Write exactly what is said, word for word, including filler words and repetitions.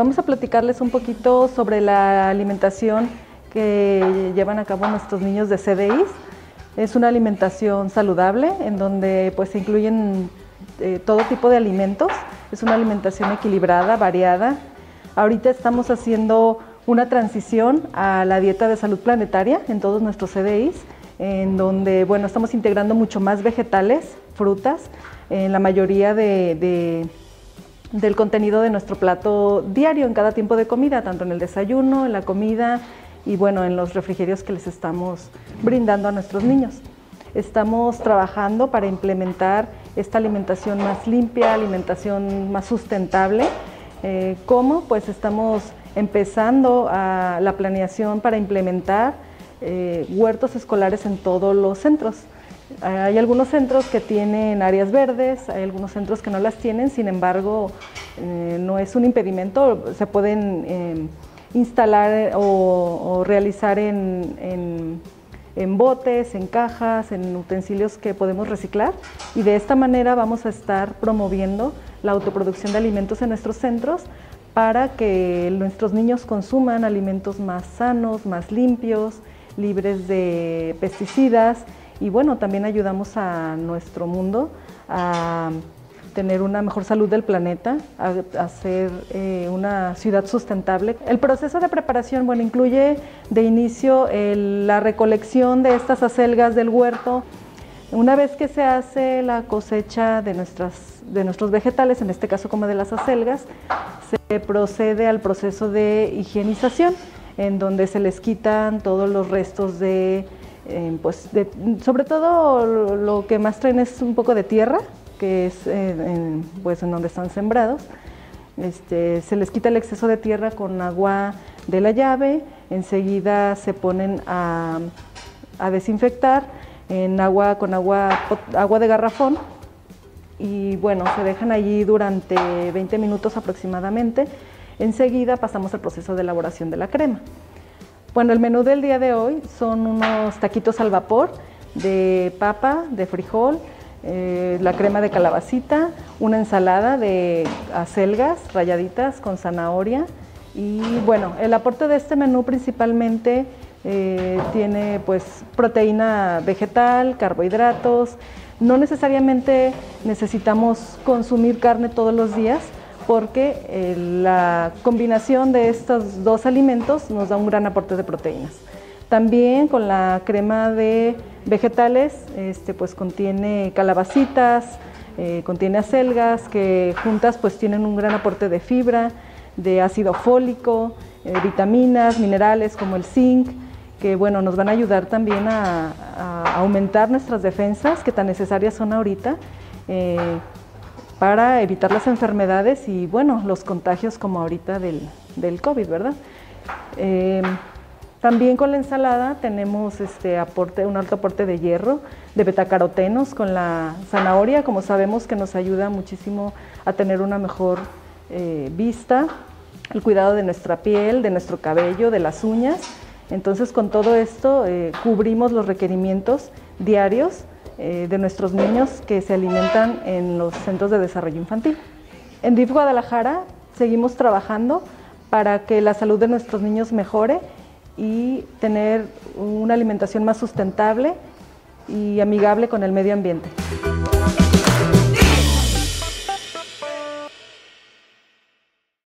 vamos a platicarles un poquito sobre la alimentación que llevan a cabo nuestros niños de C D Is. Es una alimentación saludable en donde pues se incluyen eh, todo tipo de alimentos. Es una alimentación equilibrada, variada. Ahorita estamos haciendo una transición a la dieta de salud planetaria en todos nuestros C D Is, en donde bueno, estamos integrando mucho más vegetales, frutas, en la mayoría de, de, del contenido de nuestro plato diario en cada tiempo de comida, tanto en el desayuno, en la comida y bueno, en los refrigerios que les estamos brindando a nuestros niños. Estamos trabajando para implementar esta alimentación más limpia, alimentación más sustentable. Eh, ¿Cómo? Pues estamos empezando a la planeación para implementar eh, huertos escolares en todos los centros. Hay algunos centros que tienen áreas verdes, hay algunos centros que no las tienen, sin embargo, eh, no es un impedimento, se pueden eh, instalar o, o realizar en, en, en botes, en cajas, en utensilios que podemos reciclar, y de esta manera vamos a estar promoviendo la autoproducción de alimentos en nuestros centros para que nuestros niños consuman alimentos más sanos, más limpios, libres de pesticidas. Y bueno, también ayudamos a nuestro mundo a tener una mejor salud del planeta, a, a ser eh, una ciudad sustentable. El proceso de preparación, bueno, incluye de inicio el, la recolección de estas acelgas del huerto. Una vez que se hace la cosecha de, nuestras, de nuestros vegetales, en este caso como de las acelgas, se procede al proceso de higienización, en donde se les quitan todos los restos de Eh, pues de, sobre todo lo, lo que más traen es un poco de tierra, que es eh, en, pues en donde están sembrados. Este, se les quita el exceso de tierra con agua de la llave, enseguida se ponen a, a desinfectar en agua, con agua, agua de garrafón, y bueno, se dejan allí durante veinte minutos aproximadamente. Enseguida pasamos al proceso de elaboración de la crema. Bueno, el menú del día de hoy son unos taquitos al vapor de papa, de frijol, eh, la crema de calabacita, una ensalada de acelgas ralladitas con zanahoria. Y bueno, el aporte de este menú principalmente eh, tiene pues proteína vegetal, carbohidratos. No necesariamente necesitamos consumir carne todos los días, porque eh, la combinación de estos dos alimentos nos da un gran aporte de proteínas. También con la crema de vegetales, este, pues contiene calabacitas, eh, contiene acelgas, que juntas pues tienen un gran aporte de fibra, de ácido fólico, eh, vitaminas, minerales como el zinc, que bueno, nos van a ayudar también a, a aumentar nuestras defensas, que tan necesarias son ahorita, eh, para evitar las enfermedades y bueno, los contagios como ahorita del, del COVID, ¿verdad? Eh, también con la ensalada tenemos este aporte, un alto aporte de hierro, de betacarotenos con la zanahoria, como sabemos que nos ayuda muchísimo a tener una mejor eh, vista, el cuidado de nuestra piel, de nuestro cabello, de las uñas. Entonces con todo esto eh, cubrimos los requerimientos diarios de nuestros niños que se alimentan en los centros de desarrollo infantil. En D I F Guadalajara seguimos trabajando para que la salud de nuestros niños mejore y tener una alimentación más sustentable y amigable con el medio ambiente.